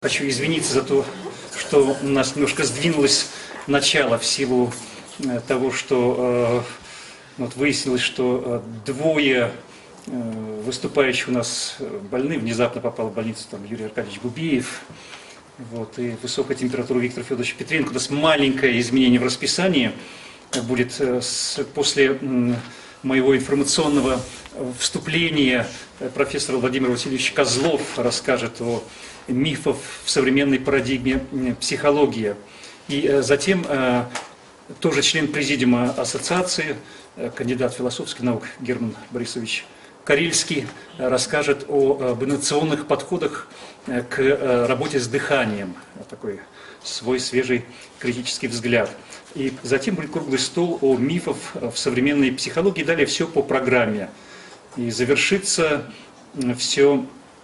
Хочу извиниться за то, что у нас немножко сдвинулось начало в силу того, что выяснилось, что двое выступающих у нас больны, внезапно попал в больницу Юрий Аркадьевич Губеев, и высокая температура Виктор Федорович Петренко. У нас маленькое изменение в расписании будет после моего информационного вступления. Профессор Владимир Васильевич Козлов расскажет о мифах в современной парадигме психологии. И затем тоже член президиума ассоциации, кандидат философских наук Герман Борисович Карельский расскажет об инновационных подходах к работе с дыханием. Такой свой свежий критический взгляд. И затем будет круглый стол о мифах в современной психологии. Далее все по программе. И завершится все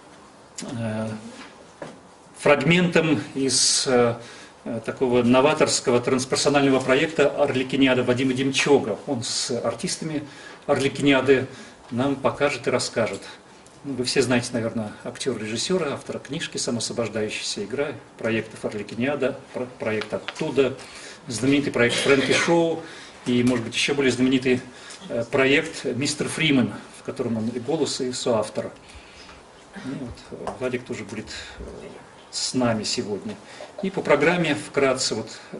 фрагментом из такого новаторского трансперсонального проекта «Арлекиниада» Вадима Демчога. Он с артистами «Арлекиниады» нам покажет и расскажет. Вы все знаете, наверное, актера-режиссера, автора книжки «Самосвобождающаяся игра», проектов «Арлекиниада», проект «Оттуда», знаменитый проект «Фрэнки Шоу» и, может быть, еще более знаменитый проект «Мистер Фримен», в котором он и голос, и соавтор. Владик тоже будет с нами сегодня. И по программе вкратце,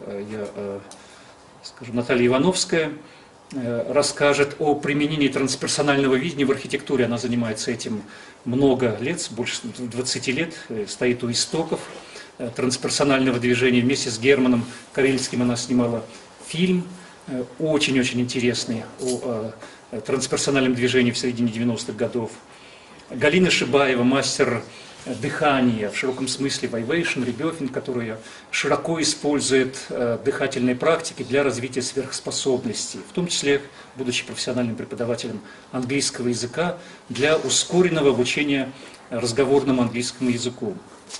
Наталья Ивановская расскажет о применении трансперсонального видения в архитектуре. Она занимается этим много лет, больше 20 лет, стоит у истоков трансперсонального движения. Вместе с Германом Карельским она снимала фильм, очень-очень интересный, о трансперсональном движении в середине 90-х годов. Галина Шибаева, мастер дыхания, в широком смысле вайвейшн, ребёфинг, которая широко использует дыхательные практики для развития сверхспособностей, в том числе, будучи профессиональным преподавателем английского языка, для ускоренного обучения разговорному английскому языку.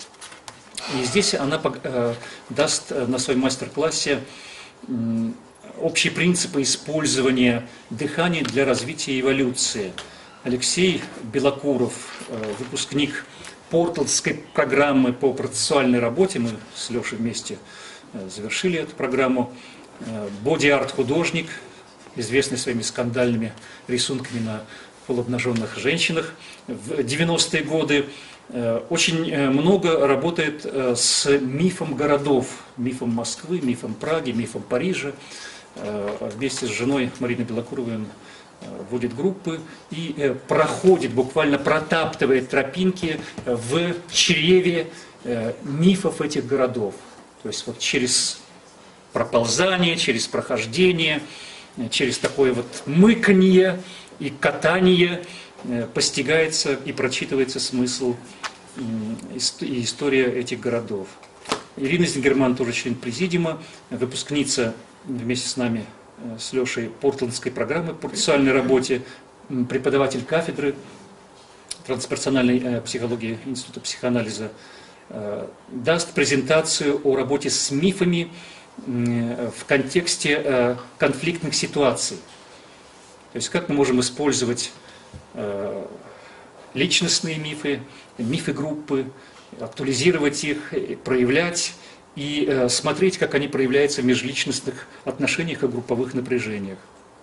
И здесь она даст на своем мастер-классе общие принципы использования дыхания для развития эволюции. Алексей Белокуров, выпускник Портлендской программы по процессуальной работе, мы с Лешей вместе завершили эту программу, боди-арт-художник, известный своими скандальными рисунками на полуобнаженных женщинах в 90-е годы, очень много работает с мифом городов, мифом Москвы, мифом Праги, мифом Парижа. Вместе с женой Мариной Белокуровой он вводит группы и проходит, буквально протаптывает тропинки в чреве мифов этих городов. То есть через проползание, через прохождение, через такое мыканье и катание постигается и прочитывается смысл и история этих городов. Ирина Зингерман, тоже член президиума, выпускница вместе с нами, с Лешей, Портлендской программы по процессуальной работе, преподаватель кафедры трансперсональной психологии Института психоанализа, даст презентацию о работе с мифами в контексте конфликтных ситуаций. То есть как мы можем использовать личностные мифы, мифы группы, актуализировать их, проявлять и смотреть, как они проявляются в межличностных отношениях и групповых напряжениях.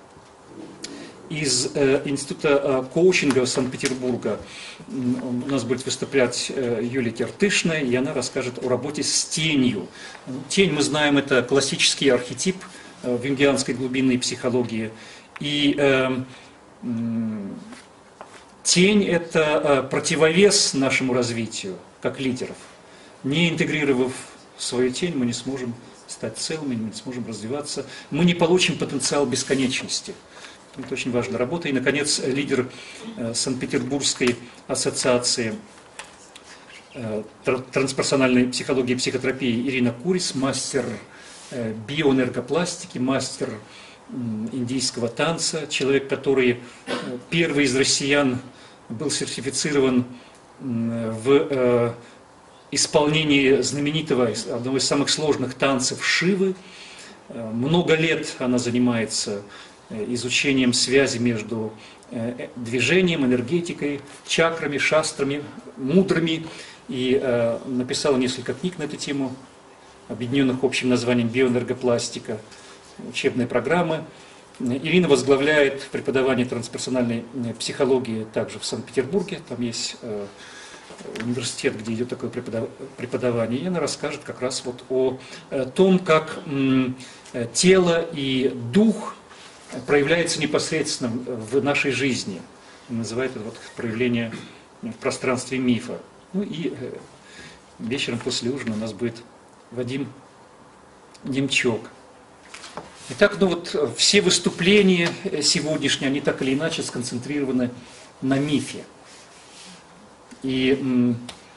Из Института коучинга Санкт-Петербурга у нас будет выступать Юлия Киртышная, и она расскажет о работе с тенью. Тень, мы знаем, это классический архетип в юнгианской глубинной психологии. И тень – это противовес нашему развитию, как лидеров. Не интегрировав свою тень, мы не сможем стать целыми, мы не сможем развиваться, мы не получим потенциал бесконечности. Это очень важная работа. И, наконец, лидер Санкт-Петербургской ассоциации трансперсональной психологии и психотерапии Ирина Курис, мастер биоэнергопластики, мастер индийского танца, человек, который первый из россиян был сертифицирован в исполнении знаменитого, одного из самых сложных танцев Шивы. Много лет она занимается изучением связи между движением, энергетикой, чакрами, шастрами, мудрами. и написала несколько книг на эту тему, объединенных общим названием «Биоэнергопластика», учебные программы. Ирина возглавляет преподавание трансперсональной психологии также в Санкт-Петербурге. Там есть университет, где идет такое преподавание. И она расскажет как раз вот о том, как тело и дух проявляются непосредственно в нашей жизни. Называют это вот проявление в пространстве мифа. Ну и вечером после ужина у нас будет Вадим Демчок. Итак, ну вот все выступления сегодняшние, они так или иначе сконцентрированы на мифе. И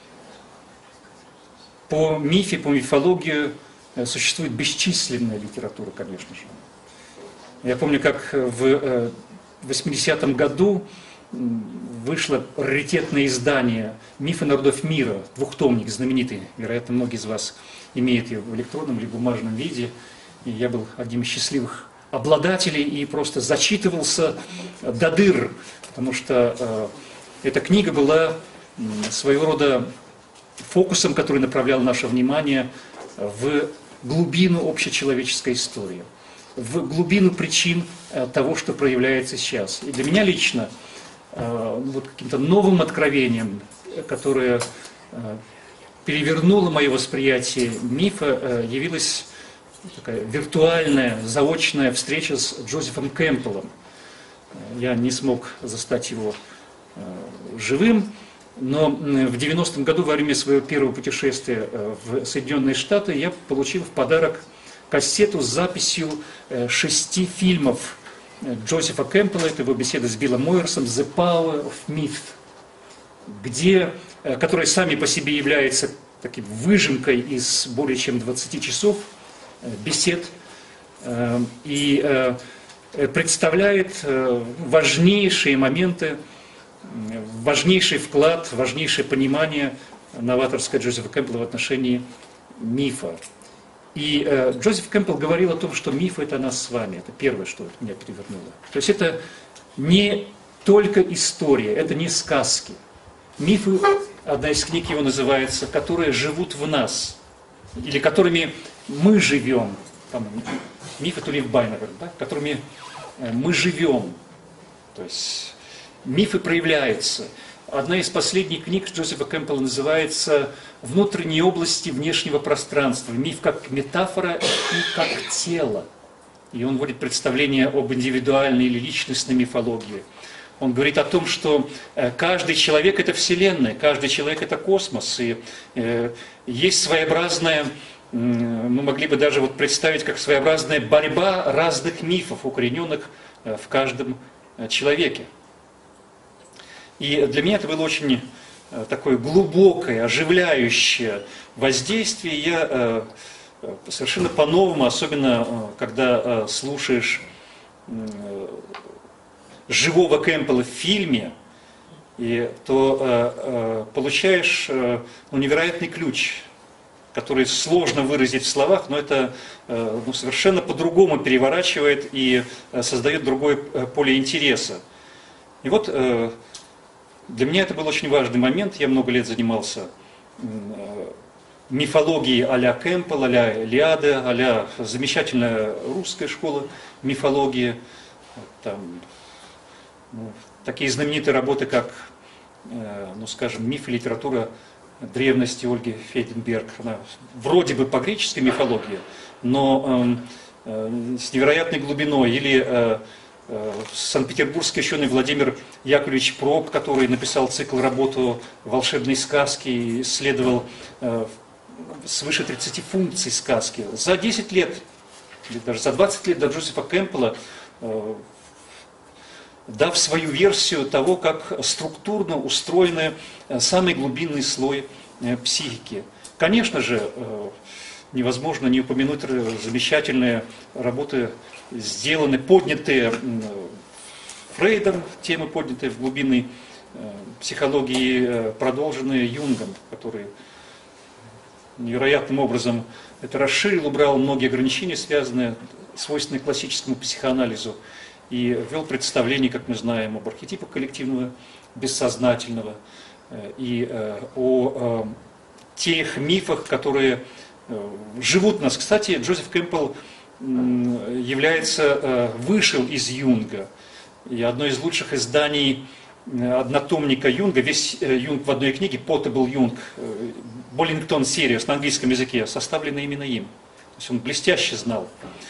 по мифе, по мифологии существует бесчисленная литература, конечно же. Я помню, как в 80-м году вышло раритетное издание «Мифы народов мира», двухтомник знаменитый, вероятно, многие из вас имеют его в электронном или бумажном виде. И я был одним из счастливых обладателей и просто зачитывался до дыр, потому что эта книга была своего рода фокусом, который направлял наше внимание в глубину общечеловеческой истории, в глубину причин того, что проявляется сейчас. И для меня лично вот каким-то новым откровением, которое перевернуло мое восприятие мифа, явилась такая виртуальная, заочная встреча с Джозефом Кэмпбеллом. Я не смог застать его живым, но в 90-м году, во время своего первого путешествия в Соединенные Штаты, я получил в подарок кассету с записью 6 фильмов Джозефа Кэмпбелла, это его беседа с Биллом Мойерсом, «The Power of Myth», которые сами по себе являются таким выжимкой из более чем 20 часов бесед, и представляет важнейшие моменты, важнейший вклад, важнейшее понимание новаторское Джозефа Кэмпбелла в отношении мифа. И Джозеф Кэмпбелл говорил о том, что миф – это нас с вами. Это первое, что меня перевернуло. То есть это не только история, это не сказки. Мифы, одна из книг его называется, которые живут в нас, или которыми мы живем. Миф – это Лив Байнер, да? Которыми мы живем. То есть мифы проявляются. Одна из последних книг Джозефа Кэмпбелла называется «Внутренние области внешнего пространства». Миф как метафора и как тело. И он вводит представление об индивидуальной или личностной мифологии. Он говорит о том, что каждый человек – это Вселенная, каждый человек – это космос. И есть своеобразная, мы могли бы даже вот представить, как своеобразная борьба разных мифов, укорененных в каждом человеке. И для меня это было очень такое глубокое, оживляющее воздействие. Я совершенно по-новому, особенно когда слушаешь живого Кэмпбелла в фильме, то получаешь невероятный ключ, который сложно выразить в словах, но это совершенно по-другому переворачивает и создает другое поле интереса. И вот для меня это был очень важный момент. Я много лет занимался мифологией а-ля Кэмпбелл, а-ля Илиады, а-ля замечательная русская школа мифологии. Там, такие знаменитые работы, как, скажем, «Миф и литература древности» Ольги Фейденберг. Она вроде бы по греческой мифологии, но с невероятной глубиной. Или санкт-петербургский ученый Владимир Яковлевич Проб, который написал цикл работу «Волшебные сказки» и исследовал свыше 30 функций сказки. За 10 лет, или даже за 20 лет до Джозефа Кэмпбелла, дав свою версию того, как структурно устроен самый глубинный слой психики. Конечно же, невозможно не упомянуть замечательные работы, сделаны, поднятые Фрейдом, темы, поднятые в глубинной психологии, продолженные Юнгом, который невероятным образом это расширил, убрал многие ограничения, свойственные классическому психоанализу, и ввел представление, как мы знаем, об архетипах коллективного бессознательного и о тех мифах, которые живут в нас. Кстати, Джозеф Кэмпбелл вышел из Юнга. И одно из лучших изданий однотомника Юнга, весь Юнг в одной книге, Potable Jung, Боллингтон Series на английском языке, составлено именно им. То есть он блестяще знал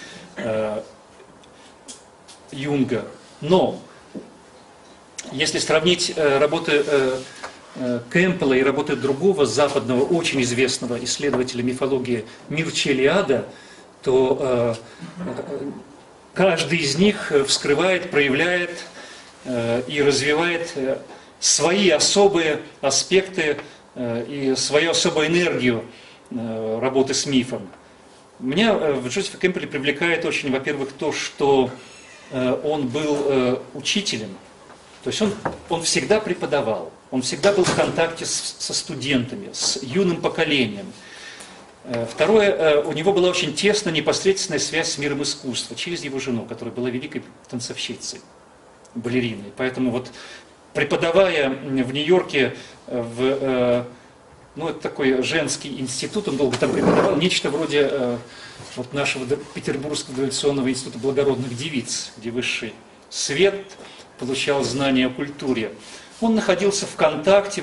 Юнга. Но если сравнить работы Кэмпбелла и работы другого западного, очень известного исследователя мифологии Мирча Элиада, то каждый из них вскрывает, проявляет и развивает свои особые аспекты и свою особую энергию работы с мифом. Меня в Джозефе Кэмпбелле привлекает очень, во-первых, то, что он был учителем, то есть он всегда преподавал, он всегда был в контакте со студентами, с юным поколением. Второе, у него была очень тесная, непосредственная связь с миром искусства через его жену, которая была великой танцовщицей, балериной. Поэтому вот преподавая в Нью-Йорке это такой женский институт, он долго там преподавал, нечто вроде вот нашего Петербургского революционного института благородных девиц, где высший свет получал знания о культуре. Он находился в контакте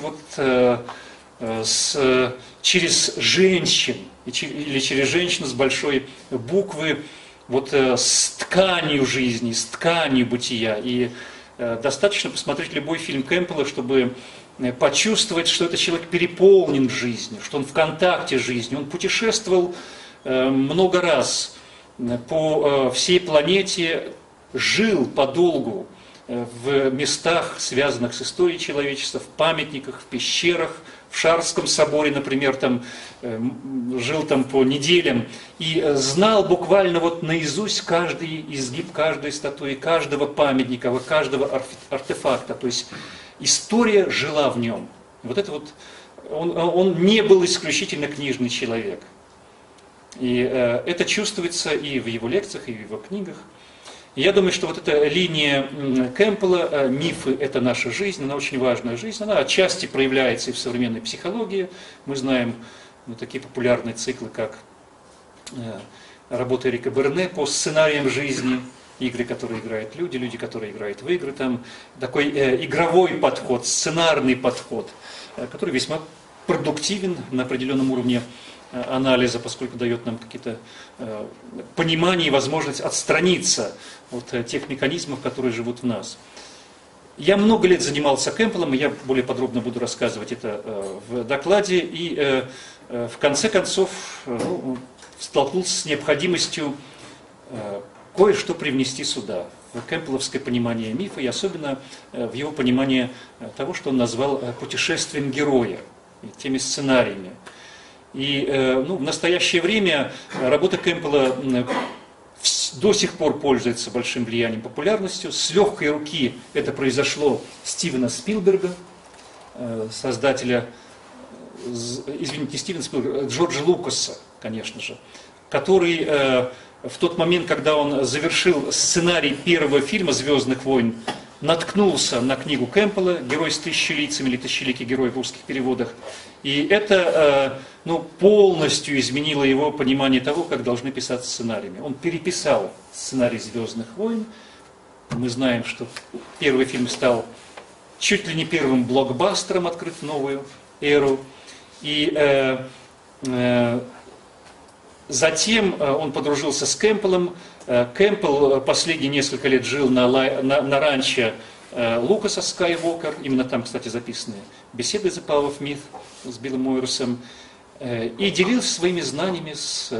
через женщин, или через женщину с большой буквы, с тканью жизни, с тканью бытия. И достаточно посмотреть любой фильм Кэмпбелла, чтобы почувствовать, что этот человек переполнен жизнью, что он в контакте с жизнью. Он путешествовал много раз по всей планете, жил подолгу в местах, связанных с историей человечества, в памятниках, в пещерах, в Шарском соборе, например, там, жил там по неделям и знал буквально наизусть каждый изгиб каждой статуи, каждого памятника, каждого артефакта. То есть история жила в нем. Он не был исключительно книжный человек. И это чувствуется и в его лекциях, и в его книгах. И я думаю, что эта линия Кэмпбелла, мифы – это наша жизнь, она очень важная жизнь, она отчасти проявляется и в современной психологии. Мы знаем такие популярные циклы, как работа Эрика Берне по сценариям жизни, игры, которые играют люди, люди, которые играют в игры. Там такой игровой подход, сценарный подход, который весьма продуктивен на определенном уровне анализа, поскольку дает нам какие-то понимания и возможность отстраниться от тех механизмов, которые живут в нас. Я много лет занимался Кэмпбеллом, и я более подробно буду рассказывать это в докладе, и в конце концов столкнулся с необходимостью кое-что привнести сюда, в кэмпбелловское понимание мифа, и особенно в его понимание того, что он назвал путешествием героя, и теми сценариями. И в настоящее время работа Кэмпбелла до сих пор пользуется большим влиянием, популярностью. С легкой руки это произошло Стивена Спилберга, создателя, извините, не Стивена Спилберга, Джорджа Лукаса, конечно же, который в тот момент, когда он завершил сценарий первого фильма «Звездных войн», наткнулся на книгу Кэмпбелла «Герой с тысячей лицами» или «Тысячеликий герой» в русских переводах. И это полностью изменило его понимание того, как должны писаться сценариями. Он переписал сценарий «Звездных войн». Мы знаем, что первый фильм стал чуть ли не первым блокбастером, открыв новую эру. И затем он подружился с Кэмпбеллом. Кэмпбелл последние несколько лет жил на ранчо Лукаса Скайуокер. Именно там, кстати, записаны беседы «The Power of Myth» с Биллом Мойерсом. И делился своими знаниями с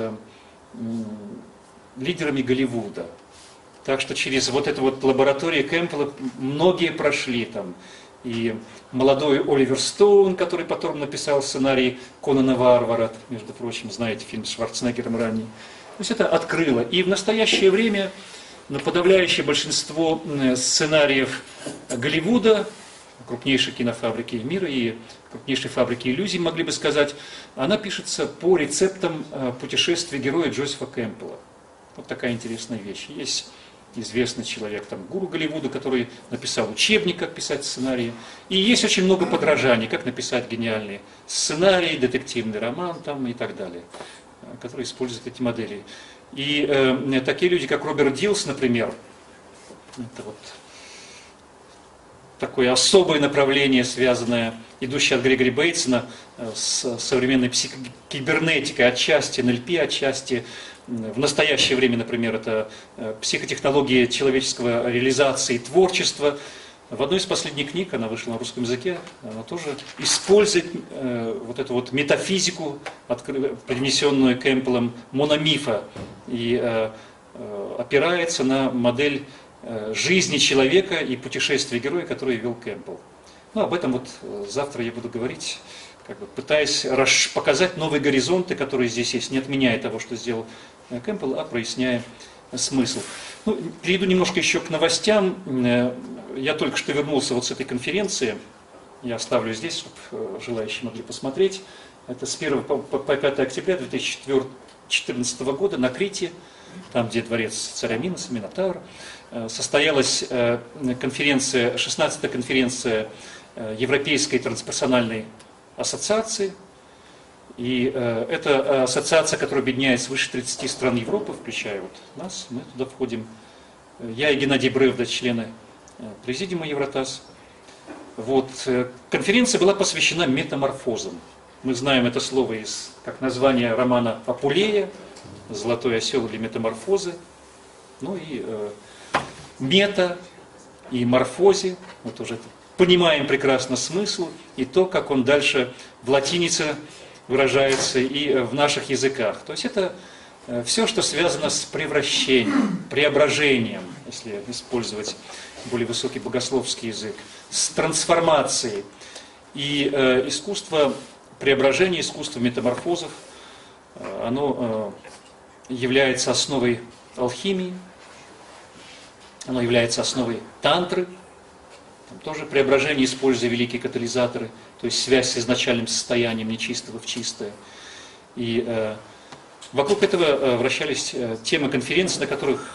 лидерами Голливуда. Так что через эту лабораторию Кэмпбелла многие прошли там. И молодой Оливер Стоун, который потом написал сценарий Конана Варвара, между прочим, знаете, фильм с Шварценеггером ранний. То есть это открыло. И в настоящее время подавляющее большинство сценариев Голливуда, крупнейшей кинофабрики мира и крупнейшей фабрики иллюзий, могли бы сказать, она пишется по рецептам путешествия героя Джозефа Кэмпбелла. Вот такая интересная вещь. Есть известный человек, там, гуру Голливуда, который написал учебник, как писать сценарии. И есть очень много подражаний, как написать гениальный сценарий, детективный роман там, и так далее, которые используют эти модели. И такие люди, как Роберт Дилс, например, это вот такое особое направление, связанное, идущее от Грегори Бейтсона с современной психокибернетикой, отчасти НЛП, отчасти в настоящее время, например, это психотехнологии человеческого реализации и творчества. В одной из последних книг, она вышла на русском языке, она тоже использует вот эту вот метафизику, принесенную Кэмпбеллом, мономифа, и опирается на модель жизни человека и путешествия героя, который вел Кэмпбелл. Ну, об этом вот завтра я буду говорить, как бы пытаясь показать новые горизонты, которые здесь есть, не отменяя того, что сделал Кэмпбелл, а проясняя смысл. Ну, перейду немножко еще к новостям. Я только что вернулся вот с этой конференции. Я оставлю здесь, чтобы желающие могли посмотреть. Это с 1 по 5 октября 2014 года на Крите, там, где дворец царя Миноса, Минотавр, состоялась конференция, 16-я конференция Европейской трансперсональной ассоциации. И это ассоциация, которая объединяет свыше 30 стран Европы, включая вот нас, мы туда входим. Я и Геннадий Бревда, члены президиума Евротас. Вот. Конференция была посвящена метаморфозам. Мы знаем это слово как название романа Апулея, «Золотой осел» или «Метаморфозы». Ну и мета и морфозе, вот уже понимаем прекрасно смысл и то, как он дальше в латинице выражается и в наших языках. То есть это все, что связано с превращением, преображением, если использовать более высокий богословский язык, с трансформацией. И искусство преображения, искусство метаморфозов, оно является основой алхимии, оно является основой тантры. Там тоже преображение, используя великие катализаторы, то есть связь с изначальным состоянием нечистого в чистое. И вокруг этого вращались темы конференций, на которых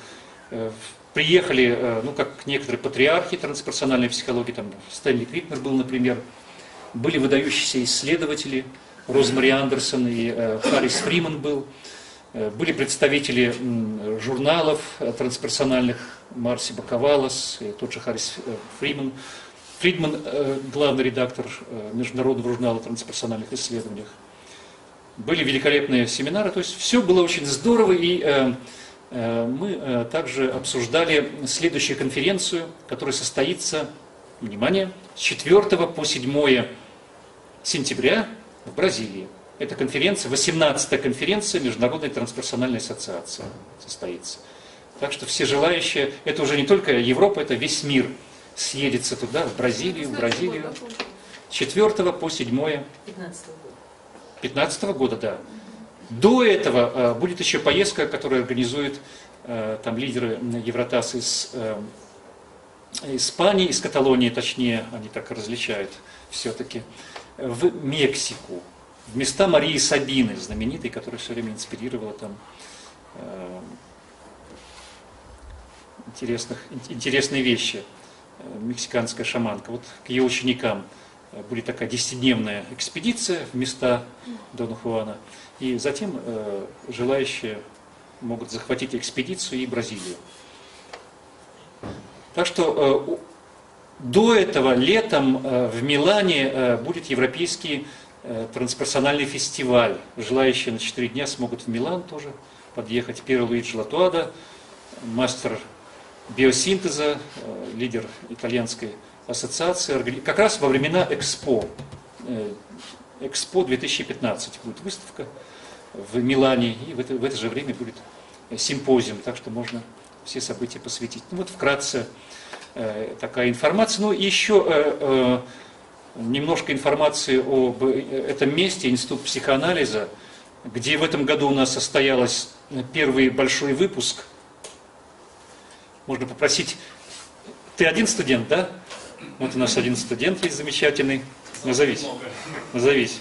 приехали, ну, как некоторые патриархи трансперсональной психологии, там Стэнли Крикнер был, например, были выдающиеся исследователи, Розмари Андерсон и Харрис Фриман был, были представители журналов трансперсональных, Марси Бакавалас, и тот же Харрис Фриман, главный редактор Международного журнала трансперсональных исследований. Были великолепные семинары, то есть все было очень здорово, и мы также обсуждали следующую конференцию, которая состоится, внимание, с 4 по 7 сентября в Бразилии. Эта конференция, 18-я конференция Международной трансперсональной ассоциации состоится. Так что все желающие, это уже не только Европа, это весь мир съедется туда, в Бразилию, 4 по 7 15 года, да. До этого будет еще поездка, которую организуют там лидеры Евротас из Испании, из Каталонии, точнее, они так различают все-таки, в Мексику, в места Марии Сабины, знаменитой, которая все время инспирировала там интересные вещи, мексиканская шаманка. Вот к ее ученикам будет такая 10-дневная экспедиция в места Дона Хуана, и затем желающие могут захватить экспедицию и Бразилию. Так что до этого летом в Милане будет Европейский трансперсональный фестиваль. Желающие на 4 дня смогут в Милан тоже подъехать. Пьеро Луиджи Латуада, мастер биосинтеза, лидер итальянской ассоциации, как раз во времена Экспо 2015 будет выставка в Милане, и в это же время будет симпозиум, так что можно все события посвятить. Ну вот вкратце такая информация. Ну и еще немножко информации об этом месте, Институт психоанализа, где в этом году у нас состоялся первый большой выпуск. Можно попросить, ты один студент, да? Вот у нас один студент есть замечательный. Назовись. Назовись.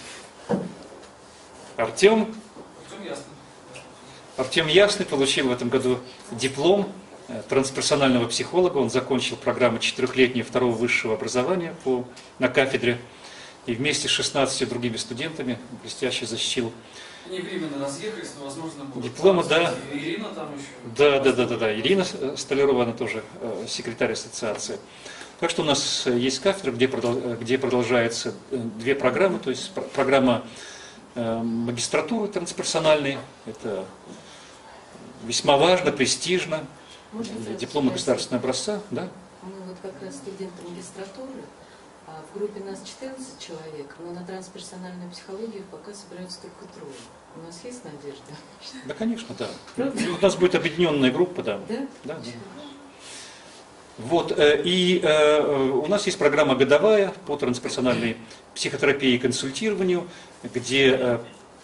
Артем. Артем Ясный получил в этом году диплом трансперсонального психолога. Он закончил программу 4-летнего второго высшего образования на кафедре и вместе с 16 другими студентами блестяще защитил Они временно разъехались, но, возможно, будут диплома, да. Ирина там еще. Да. Ирина Столярова, она тоже секретарь ассоциации. Так что у нас есть кафедра, где продолжаются 2 программы, то есть программа магистратуры трансперсональной, это весьма важно, престижно, диплом государственного образца, да. Мы вот как раз студенты магистратуры, а в группе нас 14 человек, но на трансперсональную психологию пока собираются только 3. У нас есть надежда? Да, конечно, да. У нас будет объединенная группа, да. Да? Да. Вот, и у нас есть программа годовая по трансперсональной психотерапии и консультированию, где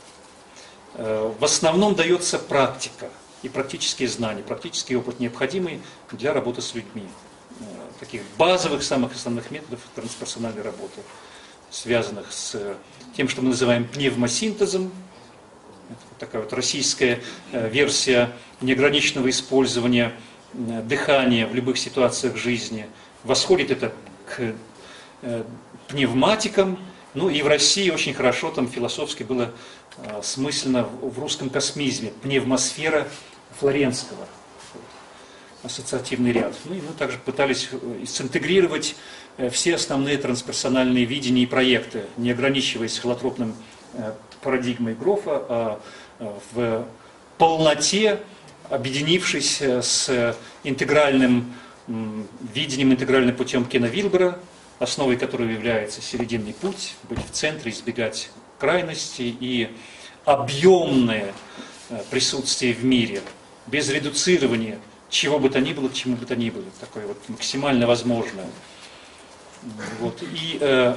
в основном дается практика и практические знания, практический опыт, необходимый для работы с людьми. Таких базовых, самых основных методов трансперсональной работы, связанных с тем, что мы называем пневмосинтезом. Это такая вот российская версия неограниченного использования дыхания в любых ситуациях жизни. Восходит это к пневматикам. Ну и в России очень хорошо там философски было смысленно в русском космизме. Пневмосфера Флоренского. Ассоциативный ряд. Ну и мы также пытались синтегрировать все основные трансперсональные видения и проекты, не ограничиваясь холотропным парадигмой Грофа, а в полноте, объединившись с интегральным видением, интегральным путем Кена Вильбера, основой которого является серединный путь, быть в центре, избегать крайностей и объемное присутствие в мире, без редуцирования чего бы то ни было, к чему бы то ни было, такое вот максимально возможное. Вот. И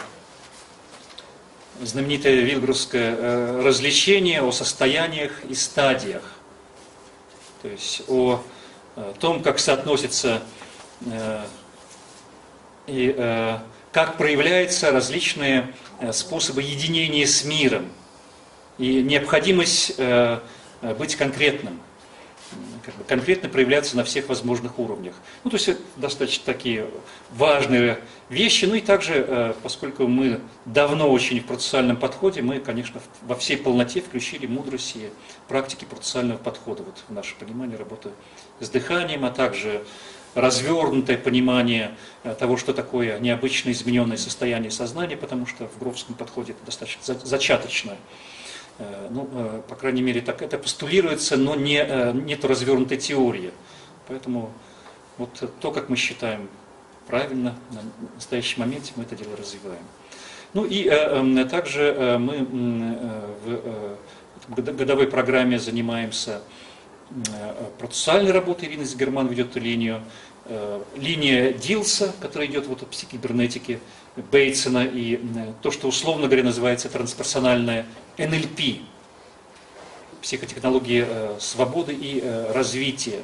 знаменитое вильберовское развлечение о состояниях и стадиях, то есть о том, как соотносятся и как проявляются различные способы единения с миром и необходимость быть конкретным. Конкретно проявляться на всех возможных уровнях. Ну, то есть это достаточно такие важные вещи. Ну и также, поскольку мы давно очень в процессуальном подходе, мы, конечно, во всей полноте включили мудрость и практики процессуального подхода вот, в наше понимание работы с дыханием, а также развернутое понимание того, что такое необычное измененное состояние сознания, потому что в Грофском подходе это достаточно зачаточно. Ну, по крайней мере, так это постулируется, но нет развернутой теории. Поэтому вот то, как мы считаем правильно, на настоящий момент мы это дело развиваем. Ну и также мы в годовой программе занимаемся процессуальной работой. Ирина Зигерман ведет эту линию. Линия Дилса, которая идет вот в психокибернетике Бейтсона, и то, что условно говоря называется трансперсональная НЛП, психотехнологии свободы и развития.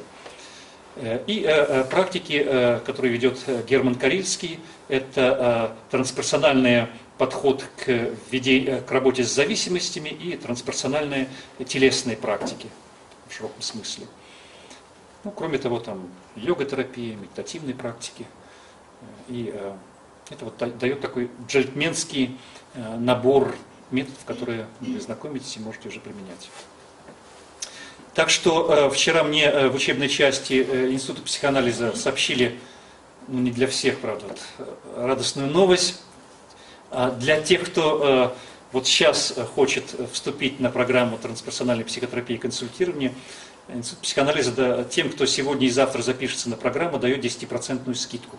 И практики, которые ведет Герман Карильский, это трансперсональный подход к работе с зависимостями и трансперсональные телесные практики в широком смысле. Ну, кроме того, там йога-терапия, медитативные практики. И это вот дает такой джентльменский набор методов, которые вы знакомитесь и можете уже применять. Так что вчера мне в учебной части Института психоанализа сообщили, ну не для всех, правда, вот, радостную новость. А для тех, кто вот сейчас хочет вступить на программу трансперсональной психотерапии и консультирования, Институт психоанализа тем, кто сегодня и завтра запишется на программу, дает 10% скидку.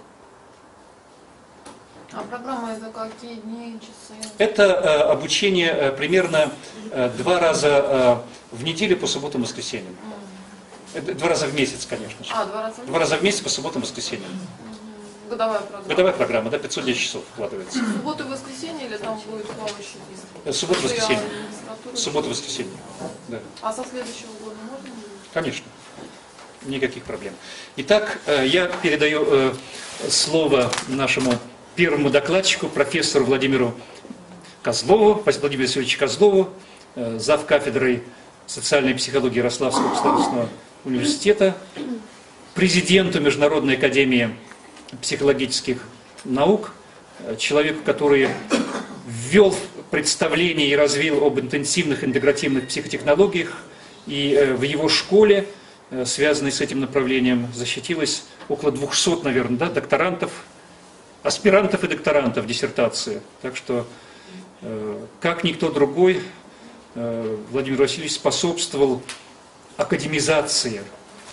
А программа это какие дни, часы? Это обучение примерно 2 раза в неделю по субботам и воскресеньям. 2 раза в месяц, конечно же. 2 раза в месяц по субботам и воскресеньям. Годовая программа. Годовая программа, да, 510 часов вкладывается. Субботу и воскресенье или там будет плавающий диск? Суббота и воскресенье. Суббота и воскресенье. Да. А со следующего года можно? Конечно. Никаких проблем. Итак, я передаю слово нашему первому докладчику, профессору Владимиру Козлову, Владимиру Васильевичу Козлову, зав. Кафедрой социальной психологии Ярославского государственного университета. президенту Международной академии психологических наук, человеку, который ввел представление и развил об интенсивных интегративных психотехнологиях, и в его школе, связанной с этим направлением, защитилось около 200, наверное, да, докторантов, аспирантов и докторантов диссертации. Так что, как никто другой, Владимир Васильевич способствовал академизации,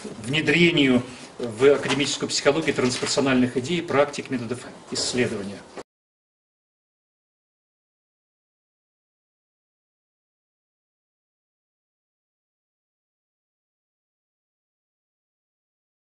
внедрению в академическую психологию трансперсональных идей, практик, методов исследования.